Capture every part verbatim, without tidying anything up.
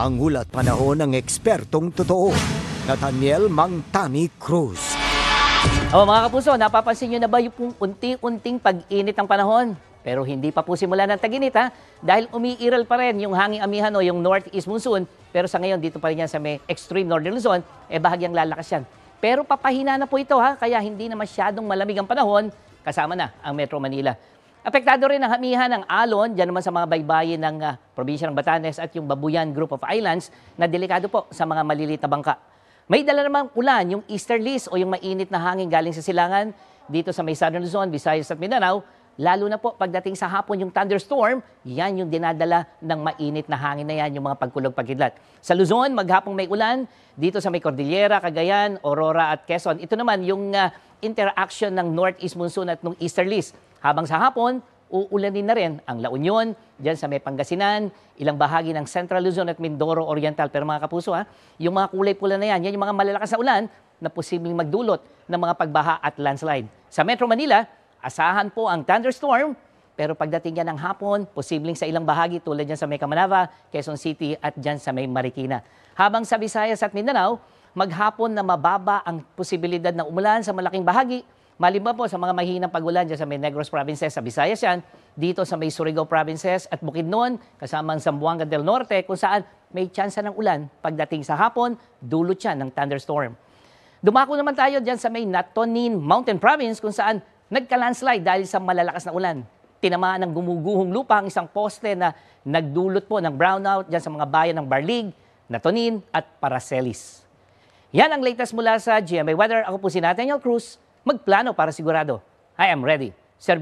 Ang ulat panahon ng ekspertong totoo, Nathaniel Mangtani Cruz. O mga kapuso, napapansin nyo na ba yung unti-unting pag-init ng panahon? Pero hindi pa po simula ng tag-init ha, dahil umiiral pa rin yung hanging amihan o yung northeast monsoon. Pero sa ngayon, dito pa rin yan sa may extreme northern Luzon, eh bahagyang lalakas yan. Pero papahina na po ito ha, kaya hindi na masyadong malamig ang panahon, kasama na ang Metro Manila. Apektado rin ang hamihan ng alon, dyan naman sa mga baybayin ng uh, probinsya ng Batanes at yung Babuyan Group of Islands na delikado po sa mga maliliit na bangka. May dala namang ulan, yung easterlies o yung mainit na hangin galing sa silangan dito sa may Southern Luzon, Visayas at Mindanao. Lalo na po pagdating sa hapon yung thunderstorm, yan yung dinadala ng mainit na hangin na yan, yung mga pagkulog-pagkidlat. Sa Luzon, maghapong may ulan, dito sa may Cordillera, Cagayan, Aurora at Quezon. Ito naman yung uh, interaction ng northeast monsoon at ng easterlies. Habang sa hapon, uulanin na rin ang La Union, dyan sa may Pangasinan, ilang bahagi ng Central Luzon at Mindoro Oriental. Pero mga kapuso, ha, yung mga kulay pula na yan, yan yung mga malalakas na ulan na posibleng magdulot ng mga pagbaha at landslide. Sa Metro Manila, asahan po ang thunderstorm, pero pagdating yan ng hapon, posibleng sa ilang bahagi tulad dyan sa may Camanava, Quezon City at dyan sa may Marikina. Habang sa Visayas at Mindanao, maghapon na mababa ang posibilidad ng umulan sa malaking bahagi. Maliban po sa mga mahinang pag-ulan dyan sa may Negros Provinces, sa Visayas yan, dito sa may Surigao Provinces at Bukidnon, kasama ang Zamboanga del Norte, kung saan may tsansa ng ulan pagdating sa hapon, dulot yan ng thunderstorm. Dumako naman tayo dyan sa may Natonin Mountain Province, kung saan nagka-landslide dahil sa malalakas na ulan. Tinamaan ng gumuguhong lupa ang isang poste na nagdulot po ng brownout dyan sa mga bayan ng Barlig, Natonin at Paracelis. Yan ang latest mula sa G M A Weather. Ako po si Nathaniel Cruz. Magplano para sigurado. I am ready. Sir.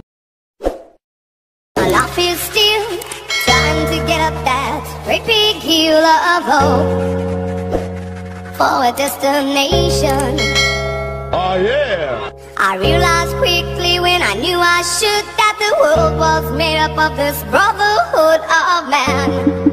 I feel still trying to get up that great big hill of hope for a destination. Oh yeah! I realized quickly when I knew I should that the world was made up of this brotherhood of man.